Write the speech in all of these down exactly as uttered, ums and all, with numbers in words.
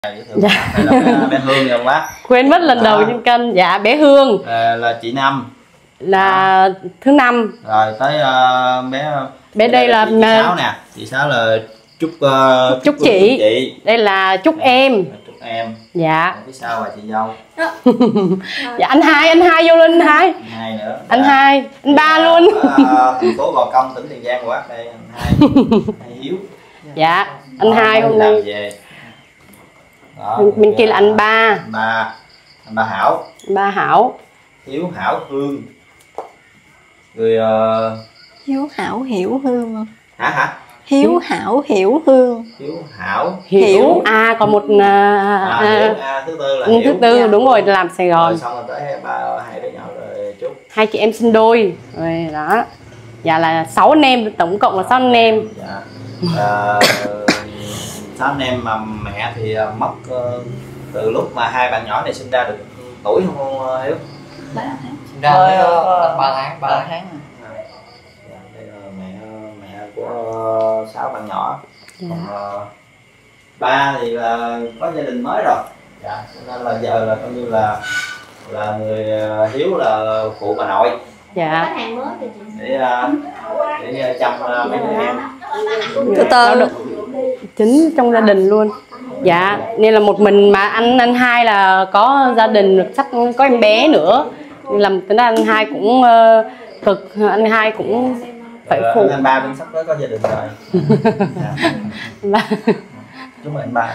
Dạ. Hay là bé, bé Hương rồi bác. Quên mất lần đầu trên kênh. Dạ bé Hương à, là chị Năm là à. thứ năm. Rồi tới uh, bé bé đây là, chị, chị Sáu nè. Chị Sáu là Trúc uh, Trúc chị. chị Đây là Trúc em. Trúc em. Dạ. Phía sau là chị dâu. Dạ anh hai, anh hai vô lên anh hai. Anh hai nữa. Anh dạ. hai, anh ba luôn. Ở, uh, thành phố Gò Công, tỉnh Tiền Giang của bác đây. Anh hai, hai Hiếu. Dạ anh đó, hai hôm nay về. Đó, bên kia là anh ba. Anh ba, anh ba Hảo. Ba Hảo. Hiếu, Hảo, Hương. Người uh... Hiếu, Hảo, Hiểu, Hương. Hả hả? Hiếu, Hảo, Hiểu, Hương. Hiếu, Hảo, Hiểu. Hiểu. À còn một uh, à, Hiểu, à, thứ tư là Hiểu. Thứ tư đúng rồi, làm Sài Gòn. Rồi xong rồi tới ba hai đứa nhỏ rồi Trúc. Hai chị em sinh đôi. Rồi đó. Dạ là sáu anh em, tổng cộng là sáu anh em. Dạ. À, sáu anh em mà mẹ thì mất uh, từ lúc mà hai bạn nhỏ này sinh ra được tuổi không uh, Hiếu? ba tháng. Sinh ra mới có ba tháng, ba tháng. Đây là mẹ mẹ của sáu bạn nhỏ. Dạ. Còn uh, ba thì là có gia đình mới rồi. Dạ. Cho nên là giờ là coi như là là người uh, Hiếu là phụ bà nội. Dạ. Để uh, để chăm uh, mấy đứa em. Từ từ chính trong gia đình luôn. Dạ nên là một mình mà anh anh hai là có gia đình sắp có em bé nữa, làm tính anh hai cũng uh, cực, anh hai cũng phải phụ. Anh ba cũng sắp tới có gia đình rồi. Dạ. Chúc mừng anh ba.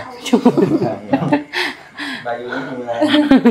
Ba vui lắm.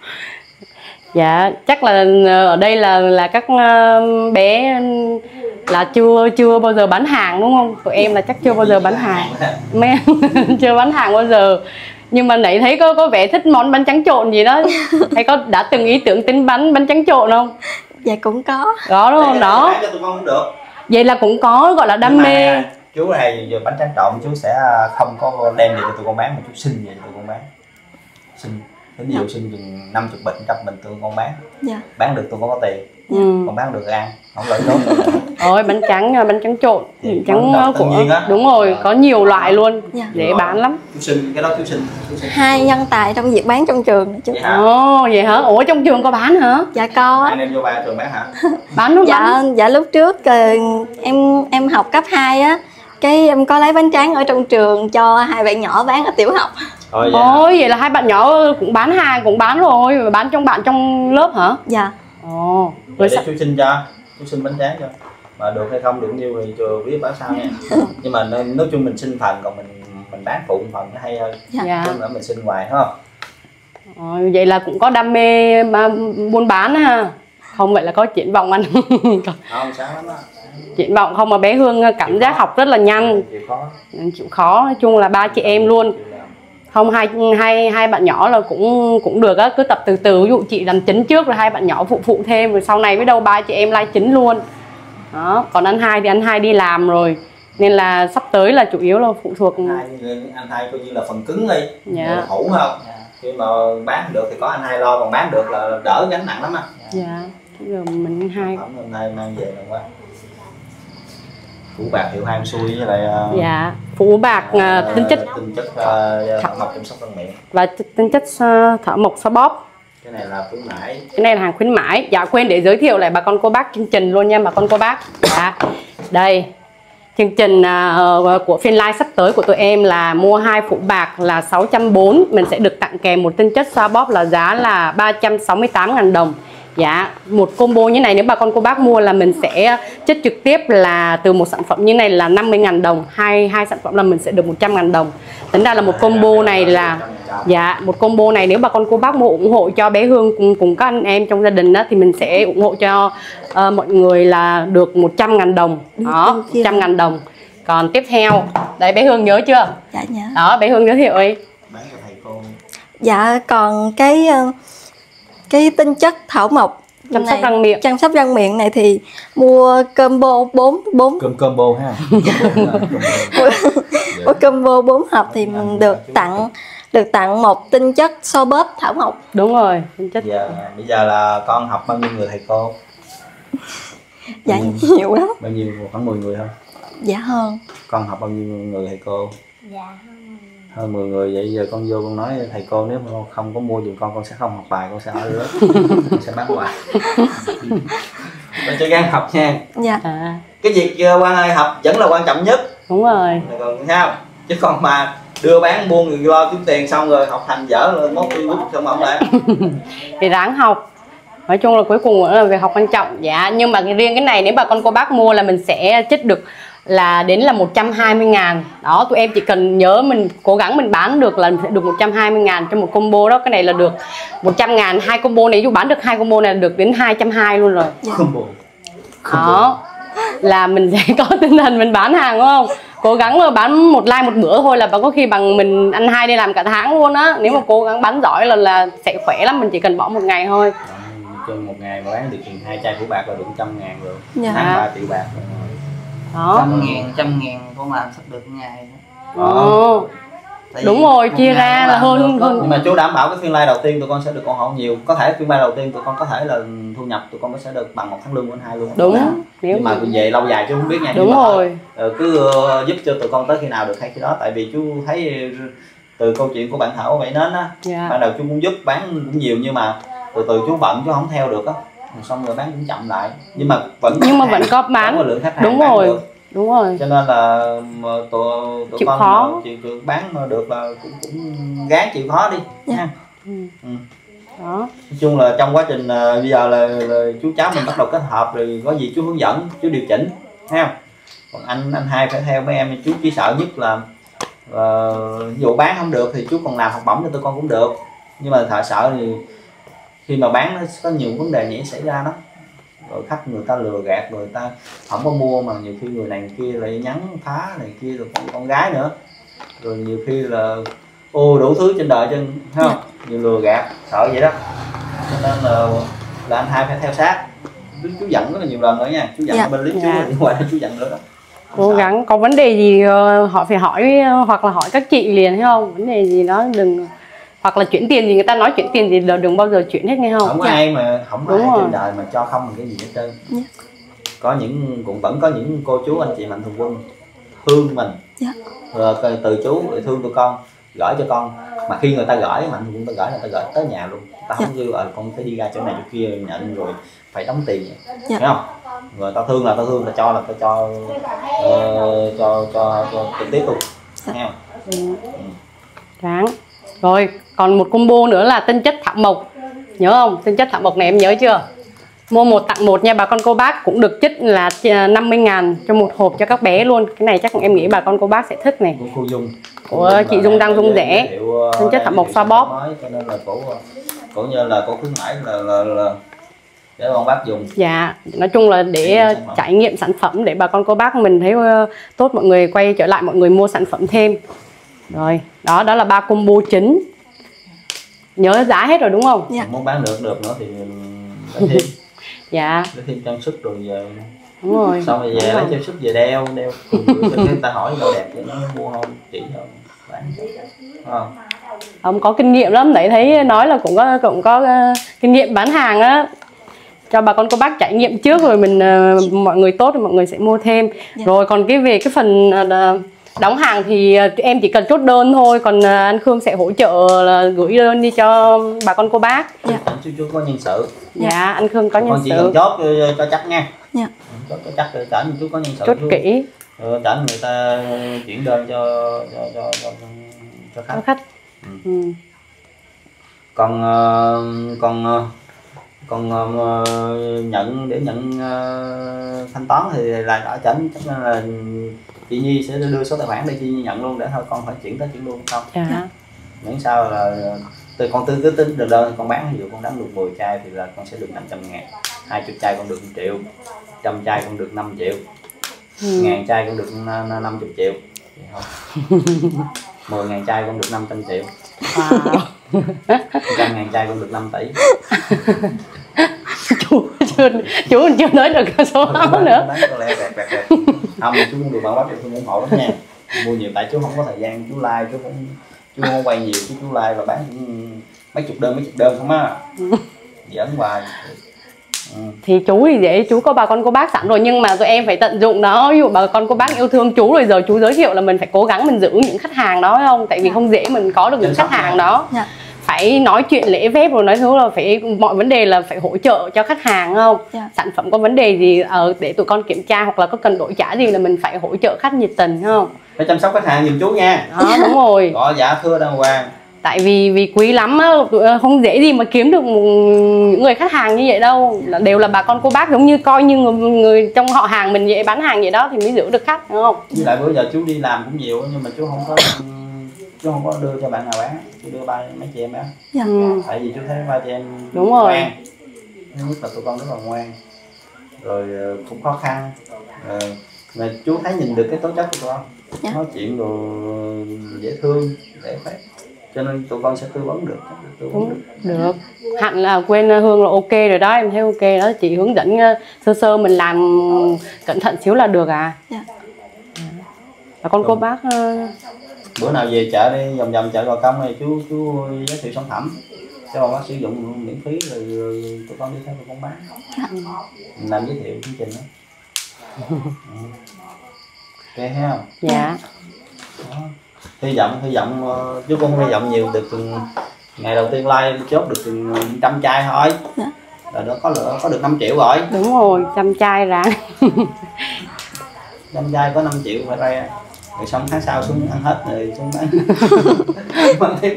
Dạ chắc là ở đây là là các bé là chưa chưa bao giờ bán hàng đúng không? Tụi em là chắc chưa bao giờ bán hàng. Mấy chưa bán hàng bao giờ. Nhưng mà nãy thấy có có vẻ thích món bánh tráng trộn gì đó. Hay có đã từng ý tưởng tính bánh bánh tráng trộn không? Dạ cũng có. Đó đúng không? Đó. Được. Vậy là cũng có gọi là đam mê. Chú này giờ bánh tráng trộn chú sẽ không có đem về cho tụi con bán mà chú xin về cho tụi con bán. Xin đến nhiều xin chừng năm mươi bịch, trăm bình tụi con bán. Dạ. Bán được tụi con có tiền. Ừ. Còn bán được ăn, không lợi lỗ. Ôi bánh trắng bánh trắng trộn, thì trắng của đúng rồi, à. Có nhiều loại luôn. Dạ. Dễ bán lắm. Chú xin cái đó chú xin. Hai nhân tài trong việc bán trong trường chú. Ồ vậy hả? Ủa trong trường có bán hả? Dạ có. Anh em vô ba trường bán hả? Bán luôn. Dạ bán. Dạ lúc trước em em học cấp hai á, cái em có lấy bánh tráng ở trong trường cho hai bạn nhỏ bán ở tiểu học. Ôi vậy, Ôi, vậy là hai bạn nhỏ cũng bán hàng, cũng bán rồi, bán trong bạn trong lớp hả? Dạ. Ồ. Rồi để chú xin cho, chú xin bánh tráng cho. Mà được hay không được nhiêu thì chưa biết báo sao nha. Nhưng mà nói chung mình xin phần, còn mình mình bán phụ phần nó hay hơn. Dạ. Chứ nữa mình xin ngoài đúng không? Ồ, vậy là cũng có đam mê mà buôn bán ha. Không vậy là có triển vọng anh. Không sáng lắm á. Triển vọng không mà bé Hương cảm chịu giác khó. Học rất là nhanh. Chịu khó. Chịu khó, nói chung là ba chị em luôn. Không hai hai hai bạn nhỏ là cũng cũng được á, cứ tập từ từ, ví dụ chị làm chính trước rồi hai bạn nhỏ phụ phụ thêm rồi sau này biết đâu ba chị em lai chính luôn. Đó, còn anh hai thì anh hai đi làm rồi nên là sắp tới là chủ yếu là phụ thuộc. Anh hai, anh hai coi như là phần cứng đi. Dạ. Thủ không? Dạ. Khi mà bán được thì có anh hai lo, còn bán được là đỡ gánh nặng lắm á. Dạ. Giờ mình anh hai. Anh hai mang về là quá. Phụ bạc hiệu hai xui với lại uh, dạ phụ bạc uh, tính chất tính chất uh, thảo mộc chăm sóc răng miệng và tính chất uh, thảo mộc xoa bóp. Cái này là khuyến mãi. Cái này là hàng khuyến mãi. Dạ quên để giới thiệu lại bà con cô bác chương trình luôn nha bà con cô bác. Dạ. Đây chương trình uh, của Finline sắp tới của tụi em là mua hai phụ bạc là sáu trăm bốn mươi, mình sẽ được tặng kèm một tinh chất xoa bóp là giá là ba trăm sáu mươi tám ngàn đồng. Dạ, một combo như này nếu bà con cô bác mua là mình sẽ chất trực tiếp là từ một sản phẩm như này là năm mươi ngàn đồng, hai hai sản phẩm là mình sẽ được một trăm ngàn đồng. Tính ra là một combo này là dạ, một combo này nếu bà con cô bác mua ủng hộ cho bé Hương cùng, cùng các anh em trong gia đình đó thì mình sẽ ủng hộ cho uh, mọi người là được một trăm ngàn đồng. Đó, một trăm ngàn đồng. Còn tiếp theo, đây bé Hương nhớ chưa? Dạ nhớ. Đó, bé Hương giới thiệu đi. Dạ còn cái cái tinh chất thảo mộc chăm sóc răng miệng, chăm sóc răng miệng này thì mua combo bốn bốn Com combo ha. Mua combo bốn hộp thì mình được tặng được tặng một tinh chất xoa bóp thảo mộc. Đúng rồi, tinh chất. Giờ bây giờ là con học bao nhiêu người thầy cô? Dạ nhiều lắm. Bao nhiêu, khoảng mười người không? Dạ hơn. Con học bao nhiêu người thầy cô? Dạ hơn mười người vậy giờ con vô con nói thầy cô nếu mà không có mua giùm con con sẽ không học bài, con sẽ ở lớp, con sẽ bán hoài. Con sẽ gắng học nha. Dạ. À, Cái việc quan hệ học vẫn là quan trọng nhất. đúng rồi. Còn sao? Chứ còn mà đưa bán buôn người lo kiếm tiền xong rồi học hành dở rồi mốt đi bút xong ông lại. Thì ráng học. Nói chung là cuối cùng là việc học quan trọng. Dạ, nhưng mà riêng cái này nếu bà con cô bác mua là mình sẽ chích được là đến là một trăm hai mươi ngàn. Đó, tụi em chỉ cần nhớ mình cố gắng mình bán được là sẽ được một trăm hai mươi ngàn cho một combo đó. Cái này là được một trăm ngàn, hai combo này dù bán được hai combo này là được đến hai trăm hai mươi luôn rồi. Combo. Đó, là mình sẽ có tinh thần mình bán hàng đúng không? Cố gắng mà bán một like một bữa thôi là có khi bằng mình ăn hai đi làm cả tháng luôn á. Nếu mà cố gắng bán giỏi là là sẽ khỏe lắm, mình chỉ cần bỏ một ngày thôi. Trong một ngày mà bán được chừng hai chai phủ bạc là được trăm ngàn rồi. Dạ. Tháng ba triệu bạc rồi. Đó. Trăm ngàn, trăm ngàn con làm sắp được ngày. Ồ. Tại Đúng vì rồi, một chia ngày ra con là làm hơn được, hơn. Nhưng mà chú đảm bảo cái phiên live đầu tiên tụi con sẽ được con hộ nhiều. Có thể phiên live đầu tiên tụi con có thể là thu nhập tụi con sẽ được bằng một tháng lương của anh hai luôn. Đúng. Đó. Nếu Nhưng mà về lâu dài chú không biết nha. đúng Nhưng mà rồi. ờ, cứ ờ, giúp cho tụi con tới khi nào được hay khi đó. Tại vì chú thấy từ câu chuyện của bạn Thảo vậy nên á, Dạ. ban đầu chú cũng giúp bán cũng nhiều nhưng mà từ từ chú bận chú không theo được á, xong rồi bán cũng chậm lại. Nhưng mà vẫn Nhưng mà vẫn có bán. có lượng khách hàng Đúng bán rồi. được. Đúng rồi. Cho nên là mà tụi tụi Chịu con khó. mà chịu, chịu bán được là cũng cũng gán chịu khó đi nha. Ừ. Ừ. Đó. Nói chung là trong quá trình uh, bây giờ là, là chú cháu mình bắt đầu kết hợp rồi có gì chú hướng dẫn, chú điều chỉnh, thấy không? Còn anh anh hai phải theo mấy em, chú chỉ sợ nhất là uh, ví dụ bán không được thì chú còn làm học bổng cho tụi con cũng được, nhưng mà thợ sợ thì khi mà bán nó có nhiều vấn đề nhảy xảy ra đó, rồi khách người ta lừa gạt, người ta không có mua mà nhiều khi người này người kia lại nhắn phá này kia, rồi con, con gái nữa, rồi nhiều khi là ô đủ thứ trên đời trên, thấy không? Nhiều lừa gạt, sợ vậy đó. Cho nên là, là anh hai phải theo sát. Chú giận rất là nhiều lần nữa nha, chú giận Dạ. bên clip chú Dạ. đi ngoài chú giận nữa đó. Cố gắng có vấn đề gì ờ, họ phải hỏi ờ, hoặc là hỏi các chị liền, thấy không? Vấn đề gì đó đừng, hoặc là chuyển tiền gì, người ta nói chuyển tiền gì đừng bao giờ chuyển hết, nghe không? Không có ai mà không có Đúng ai rồi. trên đời mà cho không một cái gì hết trơn. Dạ. Có những cũng vẫn có những cô chú anh chị mạnh thường quân thương mình, Dạ. rồi từ chú để thương tụi con gửi cho con, mà khi người ta gửi mạnh thường quân ta gửi, người ta gửi tới nhà luôn, ta không kêu ờ con phải đi ra chỗ này chỗ kia nhận rồi phải đóng tiền, Dạ. hiểu không? Rồi ta thương là ta thương, ta cho là ta cho uh, cho cho cho trực tiếp luôn, nghe không? Ừ. Ráng. Rồi còn một combo nữa là tinh chất thảo mộc, nhớ không? Tinh chất thảo mộc này em nhớ chưa? Mua một tặng một nha bà con cô bác, cũng được chích là năm mươi ngàn cho một hộp cho các bé luôn. Cái này chắc em nghĩ bà con cô bác sẽ thích này. Của cô Dung, Của chị Dung đang Dung rẻ. Tinh chất thảo mộc xoa bóp. mới, cho nên là cổ cổ như là cổ khuyến mãi là, là, là để con bác dùng. Dạ, nói chung là để trải nghiệm sản phẩm để bà con cô bác mình thấy uh, tốt, mọi người quay trở lại mọi người mua sản phẩm thêm. Rồi, đó đó là ba combo chính. Nhớ giá hết rồi đúng không? Dạ. Muốn bán được được nữa thì lấy thêm, Dạ, lấy thêm trang sức rồi về. đúng rồi. Xong rồi về Đúng lấy rồi. trang sức về đeo, đeo người ta hỏi đâu đẹp thì nó mua không, chỉ không bán không. Ông có kinh nghiệm lắm, đấy thấy nói là cũng có cũng có uh, kinh nghiệm bán hàng á. Cho bà con cô bác trải nghiệm trước rồi mình uh, mọi người tốt thì mọi người sẽ mua thêm. Dạ. Rồi còn cái về cái phần uh, đóng hàng thì uh, em chỉ cần chốt đơn thôi, còn uh, anh Khương sẽ hỗ trợ là gửi đơn đi cho bà con cô bác. Dạ. Chú chú có nhân sự. Dạ, anh Khương có nhân Con chỉ sự. cần chốt cho, cho chắc nha. Dạ. Chốt cho chắc rồi chảnh chú có nhân sự. Chốt chú, kỹ rồi chảnh người ta chuyển đơn cho cho cho cho, cho khách. cho khách. Ừ. Ừ. Còn uh, còn uh, còn uh, nhận để nhận uh, thanh toán thì là ở chảnh, chắc là chị Nhi sẽ đưa số tài khoản để chị Nhi nhận luôn, để thôi con phải chuyển tới chuyển luôn không. Dạ. Những sao là từ con tư cứ tính được đơn con bán, ví dụ con đánh được mười chai thì là con sẽ được năm trăm ngàn, hai mươi chai con được một triệu, trăm chai con được năm triệu, Ừ. ngàn chai con được năm mươi triệu, mười ngàn chai con được năm trăm triệu, Wow. trăm ngàn chai con được năm tỷ. chú chưa chú chưa nói được cái số đó nữa. Bán có lẽ đẹp đẹp đẹp. Không, chú cũng được bạn bác em ủng hộ lắm nha. Mua nhiều tại chú không có thời gian, chú like chú cũng chú không quay nhiều, chú chú like và bán cũng mấy chục đơn mấy chục đơn không á, giỡn hoài. Ừ. Thì chú thì dễ, chú có bà con cô bác sẵn rồi, nhưng mà tụi em phải tận dụng nó. Ví dụ bà con cô bác yêu thương chú rồi, giờ chú giới thiệu là mình phải cố gắng mình giữ những khách hàng đó không, tại vì không dễ mình có được những khách hàng đó. Dạ. Phải nói chuyện lễ phép rồi nói thứ là phải mọi vấn đề là phải hỗ trợ cho khách hàng không. Dạ. Sản phẩm có vấn đề gì ờ, để tụi con kiểm tra hoặc là có cần đổi trả gì là mình phải hỗ trợ khách nhiệt tình không. Phải chăm sóc khách hàng giùm chú nha. Đó, đúng rồi. Có giá thưa đàng hoàng. Tại vì vì quý lắm á, không dễ gì mà kiếm được một, những người khách hàng như vậy đâu, là đều là bà con cô bác, giống như coi như người, người trong họ hàng mình vậy, bán hàng vậy đó thì mới giữ được khách, đúng không? Với lại bữa giờ chú đi làm cũng nhiều nhưng mà chú không có chú không có đưa cho bạn nào bán, chú đưa ba mấy chị em bán. Dạ. Ừ. Tại vì chú thấy ba chị em Đúng rồi. ngoan, thứ nhất là tụi con rất là ngoan, rồi cũng khó khăn, rồi mà chú thấy nhìn được cái tố chất của tụi con. Dạ. Nói chuyện đồ dễ thương, dễ phải, cho nên tụi con sẽ tư vấn được, tư vấn được. Được. Hạnh là quên Hương là ok rồi đó, em thấy ok đó, chị hướng dẫn sơ sơ mình làm cẩn thận xíu là được à. Dạ. Và con cô bác Bữa nào về chợ đi vòng vòng chợ Gò Công này chú chú giới thiệu sản phẩm cho bà bác sử dụng miễn phí, rồi, rồi tụi con đi theo tụi con bán. Dạ. Mình làm giới thiệu chương trình đó. Ừ. Ok thấy không? dạ. Đó. Hy vọng hy vọng uh, chú cũng hy vọng nhiều được từng ngày đầu tiên like chốt được từng trăm chai thôi. Dạ. Rồi đó có lựa có được năm triệu rồi. Đúng rồi, trăm chai ra. Trăm chai có năm triệu phải ra. Rồi xong tháng sau xuống ăn hết rồi xuống bán. Bán tiếp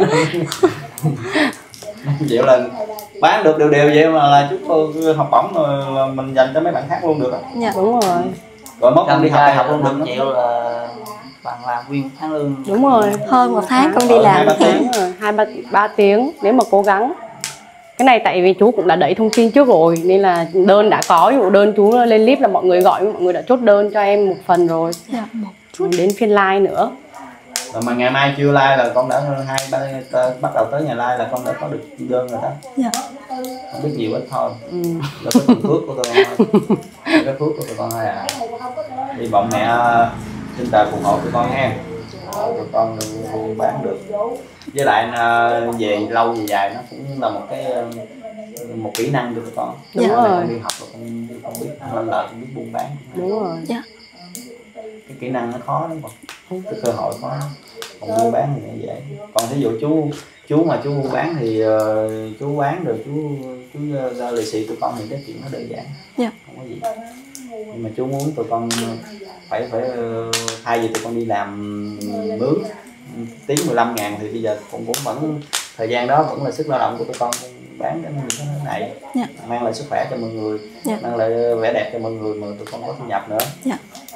năm triệu lần bán được đều đều vậy mà là chú học bổng rồi mình dành cho mấy bạn khác luôn được. Dạ. Đúng rồi. Rồi mốt con đi học đại học luôn được. năm triệu là bạn làm nguyên tháng lương. Đúng rồi. Hơn một tháng con đi Ờ, làm hai ba thì tiếng. Rồi, hai ba ba tiếng nếu mà cố gắng. Cái này tại vì chú cũng đã đẩy thông tin trước rồi nên là đơn đã có, ví dụ đơn chú lên clip là mọi người gọi, mọi người đã chốt đơn cho em một phần rồi. dạ, một Chút đến phiên like nữa. Rồi mà ngày mai chưa like là con đã hai ba bắt đầu tới ngày like là con đã có được đơn rồi đó. dạ. Không biết nhiều ít thôi. Ừ. Là cái phần phước của tụi con thôi. Cái phước của tụi con thôi à. Hy vọng mẹ xin trời phù hộ tụi con ha. Tụi con luôn bán được. Với lại về lâu về dài nó cũng là một cái một kỹ năng cho tụi con. Đúng Sau rồi. này con đi học rồi con, con biết lên lợi, con biết buôn bán. Đúng rồi. Dạ. Cái kỹ năng nó khó lắm còn cái cơ hội khó lắm. Còn buôn bán thì nó dễ. Còn ví dụ chú chú mà chú buôn bán thì uh, chú bán được chú chú ra lì xì tụi con thì cái chuyện nó đơn giản. Dạ. Không có gì. Nhưng mà chú muốn tụi con phải phải uh, thay vì tụi con đi làm mướn tiếng mười lăm ngàn thì bây giờ cũng cũng vẫn thời gian đó vẫn là sức lao động của tụi con bán cái như thế này. Dạ. Mang lại sức khỏe cho mọi người. Dạ. Mang lại vẻ đẹp cho mọi người mà tụi con có thu nhập nữa. Dạ.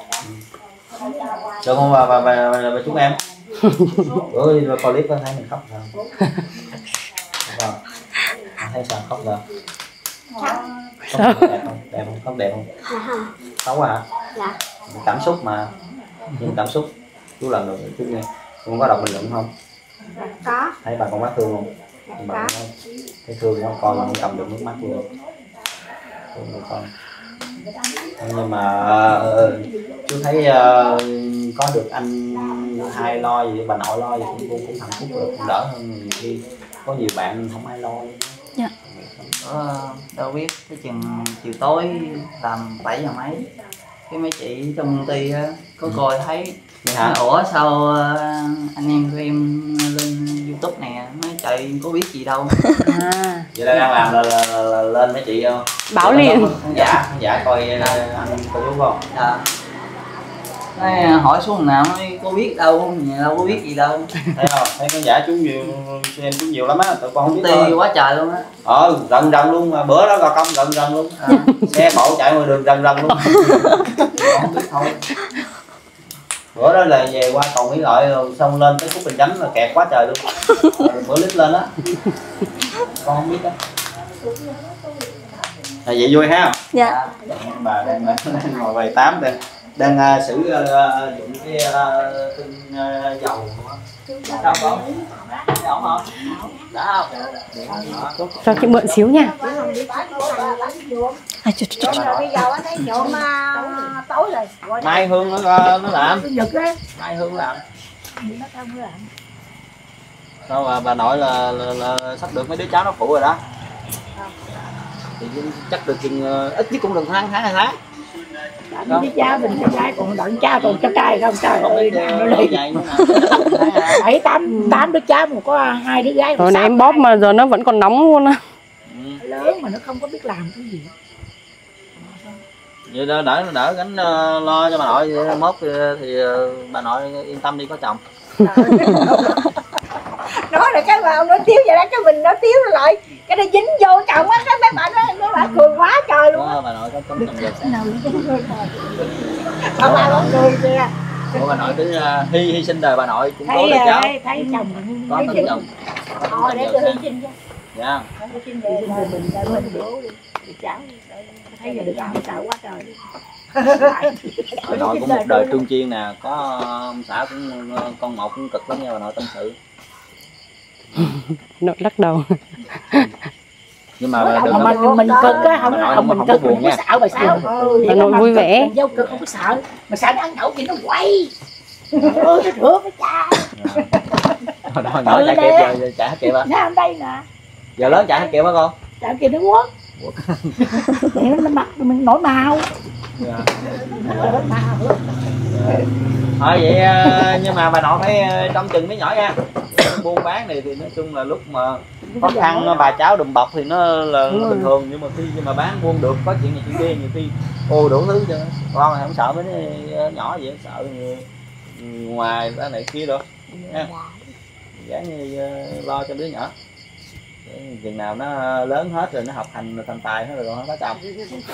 Được không bà, bà, bà, bà, bà chúng em? Bữa đi coi clip có thấy mình khóc sao? Vâng. Thấy sao khóc rồi? Khóc đẹp không? Đẹp không? Khóc đẹp không? Xấu hả? Dạ. Cảm xúc mà. Nhưng cảm xúc. Chú lần được chú nghe. Con có đọc bình luận không? Có. Thấy bà con bác thương không? Bà con thấy thương không? Con không cầm được nước mắt luôn. Thương được con. Nhưng mà uh, chú thấy uh, có được anh hai lo gì, bà nội lo gì cũng cũng, cũng hạnh phúc rồi, cũng đỡ hơn nhiều khi có nhiều bạn không ai lo. Dạ. Đó, đâu biết cái chừng chiều tối tầm bảy giờ mấy cái mấy chị trong công ty á có coi thấy hả? Ủa sao anh em của em lên YouTube nè, nói trời có biết gì đâu. À. Vậy là đang làm là, là, là, là lên mấy chị không? Báo liền. Khán giả, khán giả coi anh coi chú không? À. Nói, hỏi xuống nào nói có biết đâu, nhà đâu có biết gì đâu. Thấy không? Thấy khán giả chú nhiều, xem chú nhiều lắm á, tụi con không biết Công ty thôi. quá trời luôn á. Ờ, rần rần luôn, mà bữa đó Gò Công rần rần luôn. À, xe cộ chạy ngoài đường rần rần luôn. Không biết thôi. Bữa đó là về qua cầu Mỹ Lợi rồi xong lên tới Phúc Bình Chánh là kẹt quá trời luôn. Rồi bữa lít lên á. Con không biết á. Là vậy vui ha? Dạ. Bà đang, đang ngồi bài tám đang đang uh, xử uh, dụng cái uh, tinh uh, dầu. Sao con? Ổn không? Đã không? Cho chị mượn xíu nha. À, chú, chú, chú. Bây giờ anh thấy nhuộm tối rồi. Mai Hương nó nó làm. Mai Hương làm. Đâu mà bà nội là, là, là sắp được mấy đứa cháu nó phụ rồi đó. thì chắc được chừng ít nhất cũng được tháng tháng hai tháng. Nó biết cha mình cho trai còn đợi cha còn cho trai không, trời ơi nó đi bảy tám tám đứa cháu mà có hai đứa gái. Rồi này em bóp mà giờ nó vẫn còn nóng luôn á. Ừ. Lớn mà nó không có biết làm cái gì. Vậy đó, đỡ đỡ gánh uh, lo cho bà nội mốt thì uh, bà nội yên tâm đi có chồng. Nói là cái vào nó tiếu vậy đó, cái mình nó tiếu lại cái nó dính vô chồng á, cái mấy bạn nó nó lại cười quá trời luôn. Đó, bà nội có tấm chồng giật. Bà bà nó cười kìa. Ủa, bà nội cứ uh, hy hy sinh đời bà nội cũng thấy, có được cháu. Thấy, thấy chồng có tấm chồng. Thôi để tôi hy sinh cho. Dạ. Hy sinh về mình ra bên bố đi. Để cháu thấy giờ được ăn sợ quá trời. Bà nội cũng một đời trương chiên nè, có ông xã cũng con một cũng cực lắm nha bà nội, tâm sự. Nội lắc đầu. Nhưng mà đừng mà mình mình cực á, không không mình cực không có sợ bà sao. Bà nội vui vẻ. Dâu cực không có sợ, mà sợ nó ăn đậu thì nó quay. Ôi nó rửa với cha. Hồi đó nhỏ chạy kịp giờ chạy hết kịp á. Nó ở đây nè. Giờ lớn chạy hết kịp hả con? Chạy kịp nó quất. Vậy nó mặt mình nổi màu. Dạ. Thôi vậy nhưng mà bà nội phải trông chừng mấy nhỏ nha. Buôn bán này thì nói chung là lúc mà khó khăn bà cháu đùm bọc thì nó là nó bình thường, nhưng mà khi mà bán buôn được có chuyện này chuyện kia nhiều khi ô đủ thứ cho con này không sợ mấy đứa nhỏ vậy, sợ ngoài ra này kia được nha. Dáng như lo cho đứa nhỏ chừng nào nó lớn hết rồi nó học hành thành tài hết rồi nó có chồng.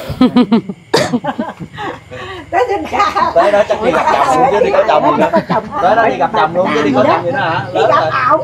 Tới đó chắc đi gặp chồng luôn chứ đi có chồng gì nữa. Tới đó đi gặp chồng luôn chứ đi có chồng gì nữa hả? Đi gặp ổng.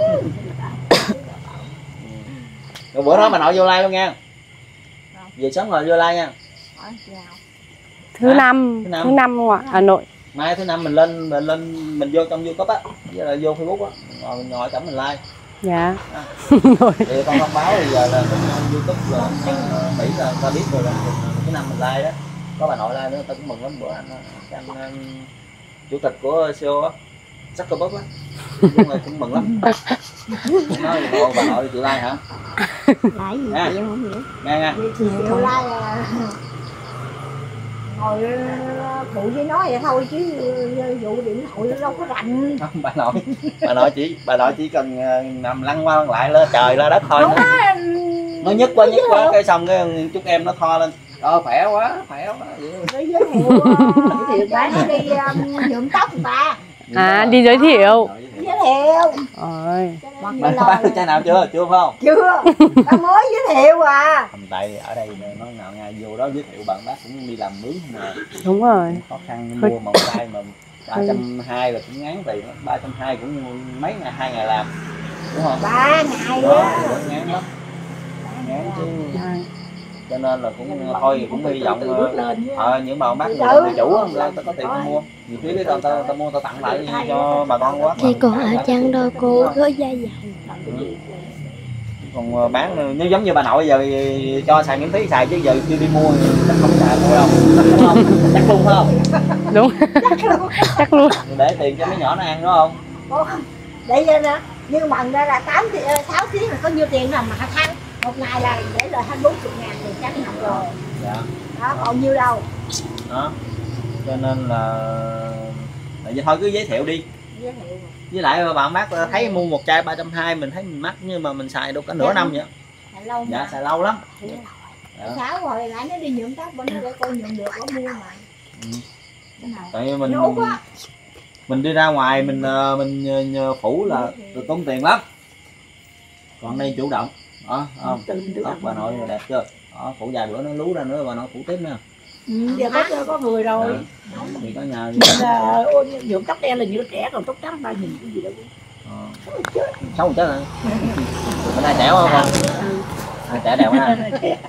Rồi bữa đó bà nội vô like luôn nha. Về sớm rồi vô like nha. Thứ năm, thứ năm, thứ năm ngoài Hà Nội. Mai thứ năm mình lên mình lên mình vô trong YouTube á, với là vô Facebook á, ngồi ngồi chấm mình like. Dạ. À. Thì con thông báo thì giờ là YouTube là Mỹ là ta biết rồi, là thứ năm mình like đó. Có bà nội like nữa ta cũng mừng lắm. Bữa anh, anh, anh chủ tịch của xê e ô á, Zuckerberg á, nhưng mà cũng mừng lắm. Cũng nói bà nội đi chịu like hả? Lại gì vậy không hiểu. Nghe nghe. Chịu like ngồi phụ với nói vậy thôi chứ vụ điện thoại đâu có rành. Không, bà nội bà nội chỉ bà nội chỉ cần nằm lăn qua lăn lại lên trời lên đất thôi. Nó, nó nhức quá nhức quá cái xong cái chút em nó tho lên. Ờ khỏe quá khỏe quá vậy. Giới thiệu giới thiệu bán nó đi nhuộm tóc người ta. À đi giới thiệu. Giới thiệu. Rồi. Bạn bán được chai nào chưa? Chưa phải không? Chưa. Tao mới giới thiệu à. Thầm tay ở đây nói nào ngay vô đó giới thiệu bạn bác cũng đi làm mướn mà. Đúng rồi. Khó khăn mua một chai mà ba trăm hai là cũng ngán tiền, ba trăm hai cũng mấy ngày hai ngày làm. Đúng không? ba ngày đó. á. Ngán lắm. Ngán chứ. Cho nên là cũng thôi cũng hy vọng ờ, những bà bác người chủ ta có tiền mua, nhiều khi ta, ta, ta mua ta tặng lại cho bà con quá. Thì còn ở chăng đâu cô gói da dầu. Ừ. Còn bán nếu giống như bà nội giờ cho xài miễn phí xài chứ giờ chưa đi mua thì chắc không xài mua đâu. Đúng không? Chắc luôn phải không? Đúng. Chắc luôn. Để tiền cho mấy nhỏ nó ăn đúng không? Để cho nè, nhưng mà ra là tám sáu tiếng là có nhiêu tiền nào mà thăng. Một ngày là để lời hai bốn chục ngàn thì chắc học rồi. Dạ. Đó, còn nhiêu đâu. Đó. Cho nên là vậy thôi cứ giới thiệu đi. Giới thiệu. Với lại bạn bác thấy mua một chai ba trăm hai mươi mình thấy mình mắc nhưng mà mình xài đâu cả nửa năm vậy. Xài lâu dạ mà. Xài lâu lắm. Dạ. Sáu rồi lại nó đi nhuộm tóc bên nó để coi nhuộm được có mua mà. Ừ. Tại vì mình mình đi ra ngoài mình mình nhờ phủ là được tốn tiền lắm. Còn đây chủ động. Đó, không? Tóc bà nội đẹp chưa? Đó, phủ vài bữa nó lú ra nữa bà nội phủ tiếp nữa. Ừ, giờ có có người rồi. Dạ. Thì có nhờ là nhuộm tóc đen là như trẻ còn tóc trắng ta nhìn cái gì đâu. Ờ. Xấu chết hả? Bữa nay trẻ không con? Ừ. Trẻ đẹp ha.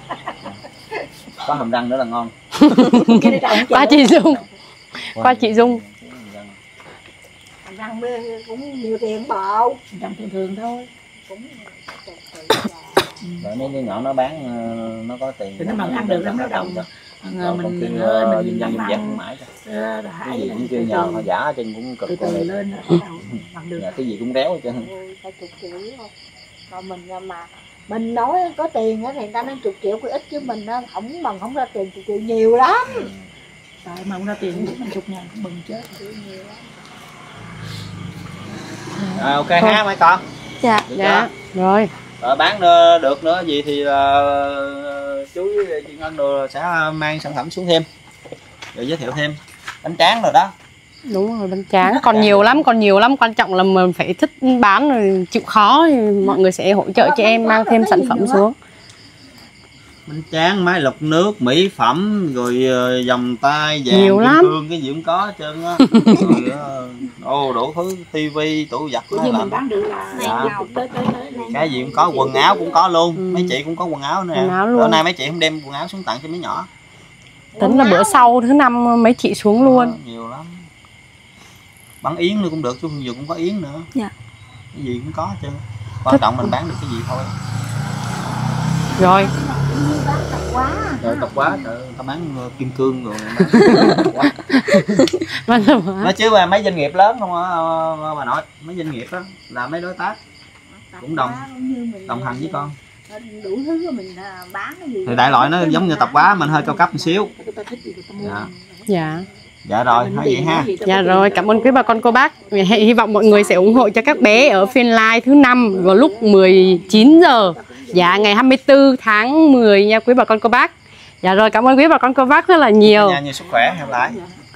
Có hàm răng nữa là ngon. Qua chị Dung. Qua chị Dung. Hàm răng cũng nhiều tiền bộ. Răng thường thường thôi. Cũng rồi mấy đứa nhỏ nó bán nó có tiền thì nó mà ăn được lắm nó đâu rồi mình mình lên mình dần dần mãi cái gì cũng kêu nhờ họ giả trên cũng cực từ từ lên bằng được cái gì cũng réo hết trơn. Còn mình mà mình nói có tiền á thì người ta nói chục triệu cái ít, chứ mình á không mừng không ra tiền chục triệu nhiều lắm. Trời mà không ra tiền mình chục ngàn cũng mừng chết, nhiều lắm. À, ok ha mấy con. Dạ. Dạ. Rồi. Rồi bán được nữa gì thì uh, chú với chị Ngân đồ sẽ mang sản phẩm xuống thêm rồi giới thiệu thêm bánh tráng rồi đó. Đúng rồi, bánh tráng còn nhiều lắm, còn nhiều lắm, quan trọng là mình phải thích bán rồi chịu khó thì mọi người sẽ hỗ trợ cho em mang thêm sản phẩm xuống. Bánh tráng, máy lọc nước, mỹ phẩm, rồi uh, vòng tay vàng, nhiều lắm, thương, cái gì cũng có hết trơn á. Ô đủ thứ, tivi, tủ giặt đó mình bán được là dạ. tới, tới, tới, tới. Cái gì cũng có, quần áo cũng có luôn. Ừ. Mấy chị cũng có quần áo nữa nè. Bữa nay mấy chị không đem quần áo xuống tặng cho mấy nhỏ. Tính là bữa sau thứ năm mấy chị xuống luôn. Đó, nhiều lắm. Bán yến nữa cũng được, chú Phương Dược cũng có yến nữa. Dạ. Cái gì cũng có hết trơn. Quan trọng mình bán được cái gì thôi. Rồi. Rồi tập quá, trời ơi, ta bán kim cương rồi. Bán nói chứ mà mấy doanh nghiệp lớn không á bà nội, mấy doanh nghiệp đó là mấy đối tác cũng đồng đồng hành với con. Đủ thứ của mình bán cái gì thì đại loại nó giống như tập quá, mình hơi cao cấp một xíu. Dạ. Dạ. Dạ rồi, thôi vậy ha. Dạ rồi, cảm ơn quý bà con cô bác. Hy vọng mọi người sẽ ủng hộ cho các bé ở phiên live thứ năm vào lúc mười chín giờ. Dạ, ngày hai mươi tư tháng mười nha quý bà con cô bác. Dạ rồi, cảm ơn quý bà con cô bác rất là nhiều. Nhà nhiều sức khỏe, hẹn lại.